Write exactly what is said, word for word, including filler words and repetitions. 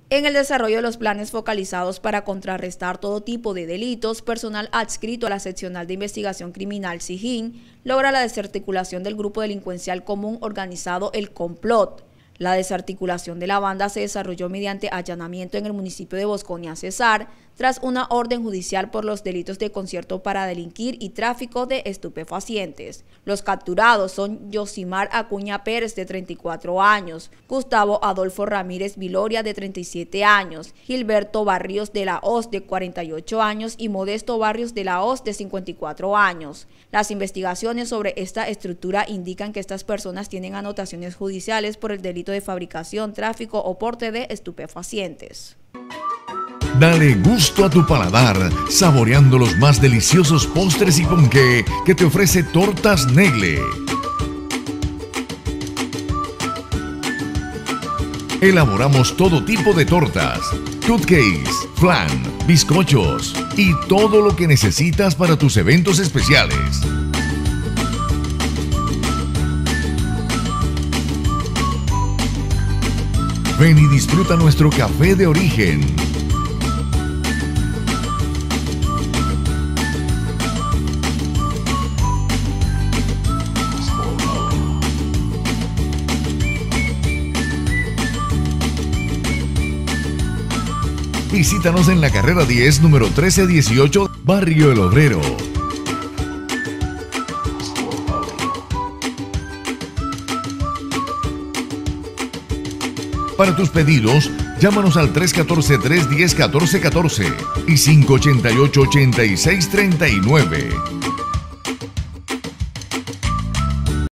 En el desarrollo de los planes focalizados para contrarrestar todo tipo de delitos, personal adscrito a la Seccional de Investigación Criminal SIJIN logra la desarticulación del grupo delincuencial común organizado El Complot. La desarticulación de la banda se desarrolló mediante allanamiento en el municipio de Bosconia Cesar, tras una orden judicial por los delitos de concierto para delinquir y tráfico de estupefacientes. Los capturados son Yosimar Acuña Pérez, de treinta y cuatro años, Gustavo Adolfo Ramírez Viloria, de treinta y siete años, Gilberto Barrios de la Hoz, de cuarenta y ocho años, y Modesto Barrios de la Hoz, de cincuenta y cuatro años. Las investigaciones sobre esta estructura indican que estas personas tienen anotaciones judiciales por el delito de fabricación, tráfico o porte de estupefacientes. Dale gusto a tu paladar, saboreando los más deliciosos postres y ponqué que te ofrece Tortas Negle. Elaboramos todo tipo de tortas, cupcakes, flan, bizcochos y todo lo que necesitas para tus eventos especiales. Ven y disfruta nuestro café de origen. Visítanos en la carrera diez, número trece dieciocho, Barrio El Obrero. Para tus pedidos, llámanos al tres uno cuatro, tres uno cero, uno cuatro uno cuatro y cinco ocho ocho, ocho seis tres nueve.